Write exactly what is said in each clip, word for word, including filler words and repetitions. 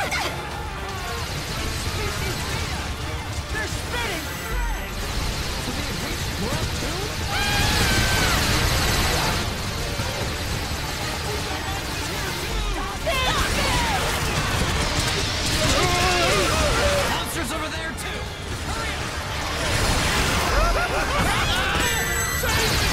They're spitting! So they have reached world two? Monsters over there too! Hurry up! Save me!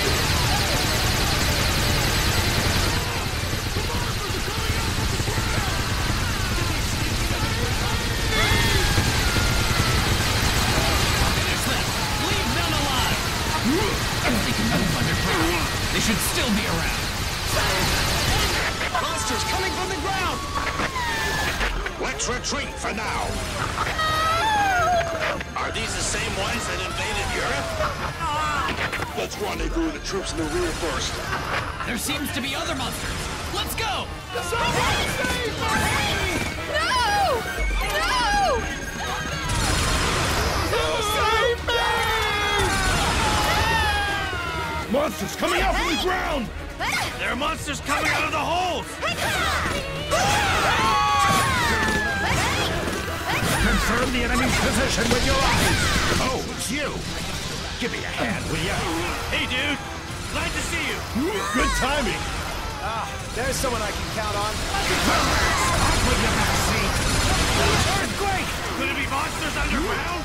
They can move underground. They should still be around. Monsters coming from the ground! Let's retreat for now. Are these the same ones that invaded Europe? Let's rendezvous the troops in the rear first. There seems to be other monsters. Let's go! Someone save me! No! No! Save me! Monsters coming out from the ground! There are monsters coming out of the holes! Confirm the enemy's position with your eyes! Oh, it's you! Give me a hand, will ya? Hey, dude! Glad to see you! Good timing! Ah, there's someone I can count on. What you never see! Earthquake! Could it be monsters underground?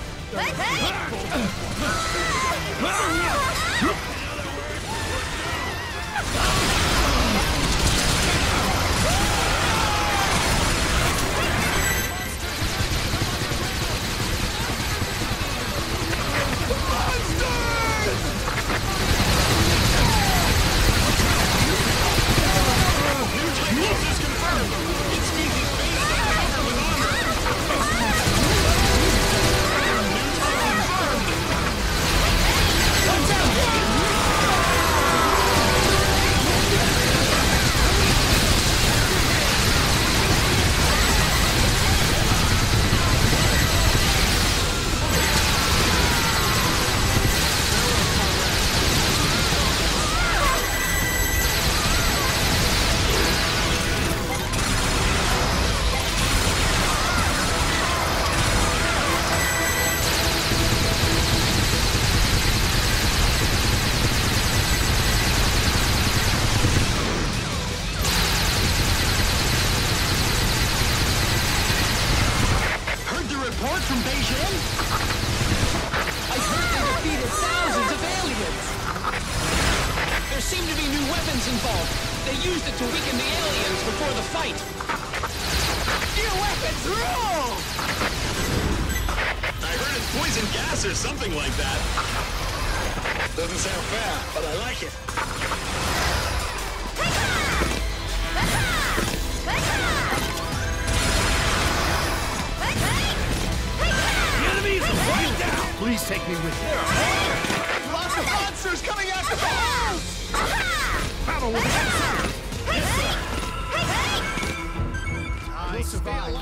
They used it to weaken the aliens before the fight. Your weapons rule! I heard it's poison gas or something like that. Doesn't sound fair, but I like it. The enemies are right down! Please take me with you. Lots of monsters coming after the house! Battle with the answer! Yes, sir! I survived.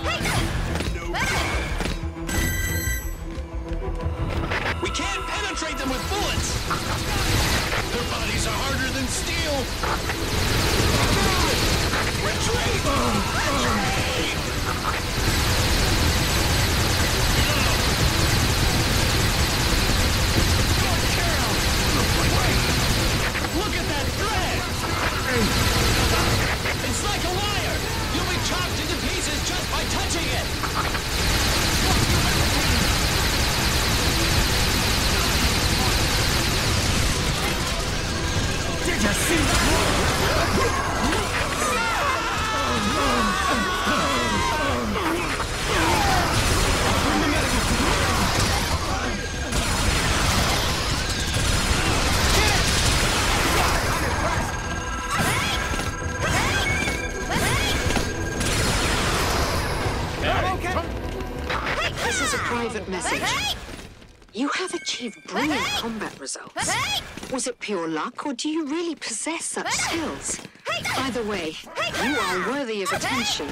We can't penetrate them with bullets! Their bodies are harder than steel! Retreat! Retreat! Look at that thread! It's like a wire! You'll be chopped into pieces just by touching it! Did you see that? This is a private message. You have achieved brilliant combat results. Was it pure luck, or do you really possess such skills? Either way, you are worthy of attention.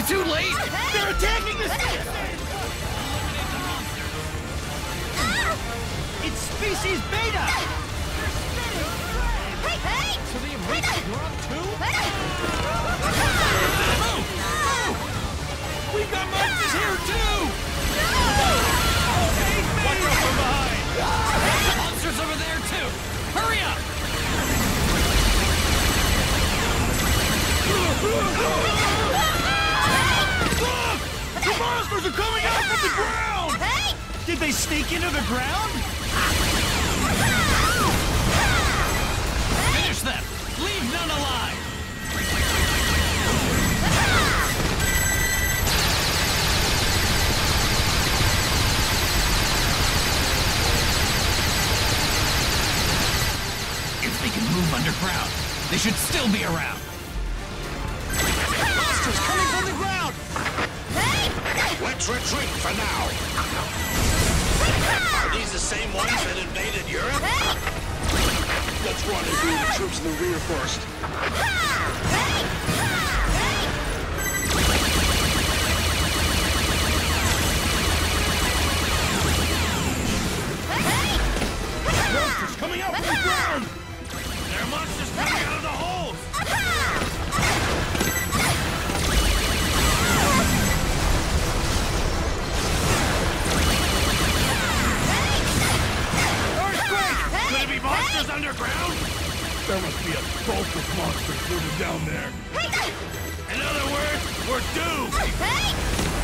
it too late? They're attacking the city! It's Species Beta! Hey, hey! So they have reached Europe too? We've got monsters here too! Watch out from behind! Monsters over there too! Hurry up! Look! The monsters are coming out from the ground! Hey! Did they sneak into the ground? Finish them! Leave none alive! If they can move underground, they should still be around. Monsters coming from the ground! Let's retreat for now. Are these the same ones that invaded Europe? Let's run and deal with the troops in the rear first. Monsters coming out from the ground! There are monsters coming out of the holes! Earthquake! Could it be monsters underground? There must be a bulk of monsters moving down there. In other words, we're doomed!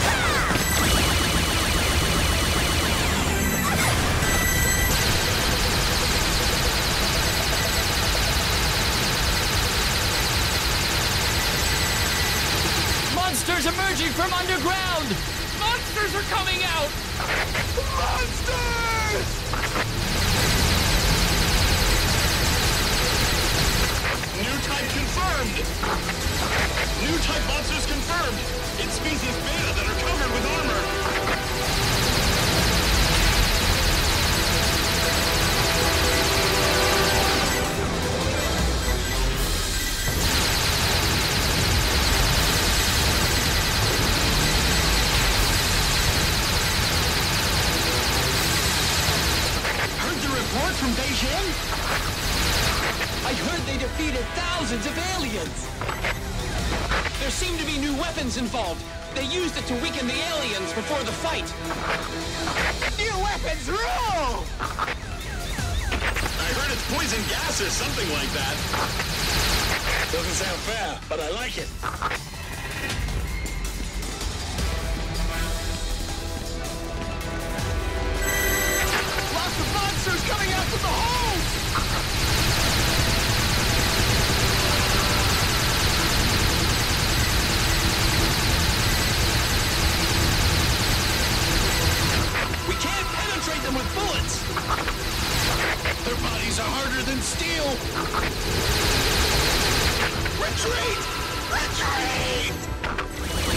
Monsters emerging from underground! Monsters are coming out! Monsters! New type confirmed! New type monsters confirmed! It's Species Beta that are covered with armor! Heard the report from Beijing? I heard they defeated thousands of aliens! There seem to be new weapons involved. They used it to weaken the aliens before the fight. New weapons rule! I heard it's poison gas or something like that. Doesn't sound fair, but I like it. Lots of monsters coming out from the holes! We can't penetrate them with bullets! Their bodies are harder than steel. Retreat! Retreat!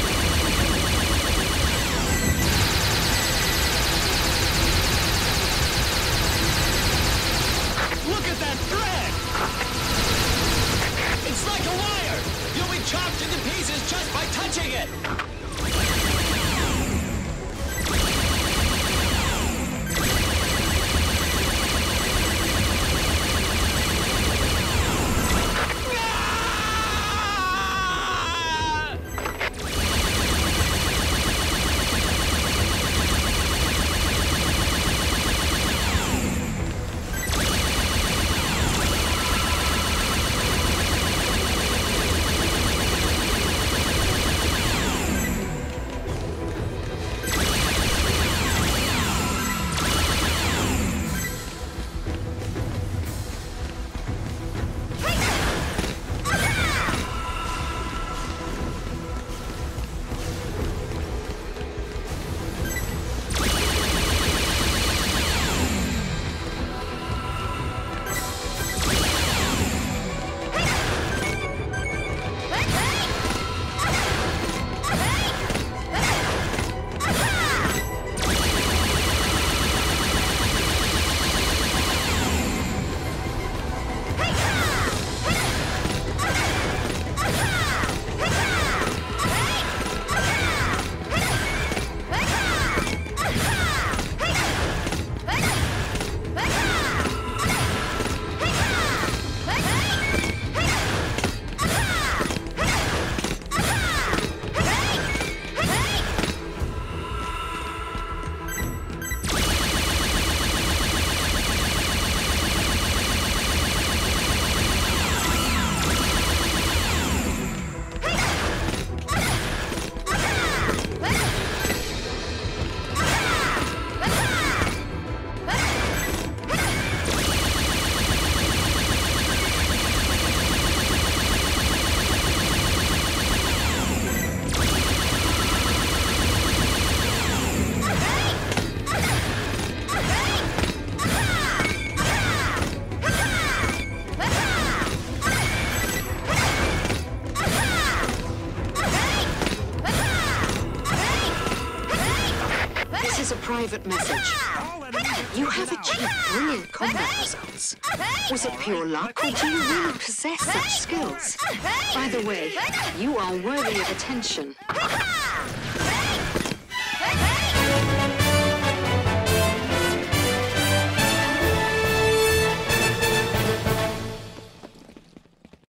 Look at that thread! It's like a wire! You'll be chopped into pieces just by touching it! Here's a private message. You have achieved brilliant combat results. Was it pure luck, or do you really possess such skills? By the way, you are worthy of attention.